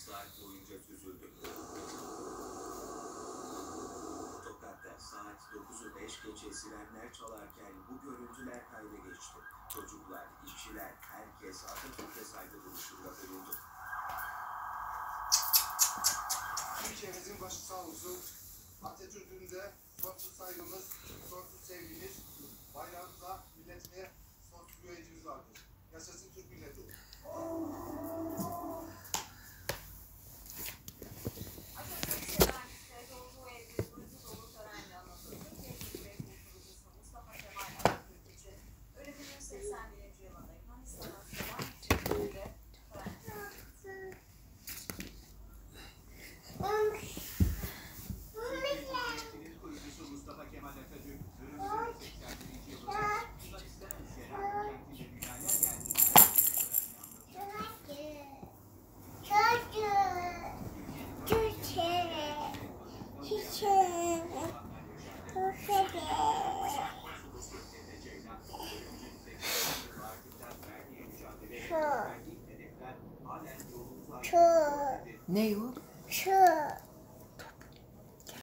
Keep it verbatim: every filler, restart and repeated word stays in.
saat boyunca süzüldü. Tokat'ta saat dokuzu beş geçe sirenler çalarken bu görüntüler kayda geçti. Çocuklar, işçiler, herkes Atatürk'e saygı duruşunda bulundu. Ülkemizin başı sağ olsun. Atatürk'ün de sonsuz saygımız, sonsuz sevgimiz, bayrağımıza, milletine sonsuz güvencimiz vardır. Yaşasın Türk milleti. Atatürk severlikte doğduğu evde gururlu dolu törenle anlatıldı. Türkiye Cumhuriyeti kurucusu Mustafa Kemal Atatürk için ölümünün seksen birinci yılında Yunanistan'a selam şeklinde tören yapıldı. Türkiye kurucusu Mustafa Kemal Atatürk ölümünün seksen birinci yılında Yunanistan'ın Selanik kentinde dünyaya geldi. Ne o? Şu.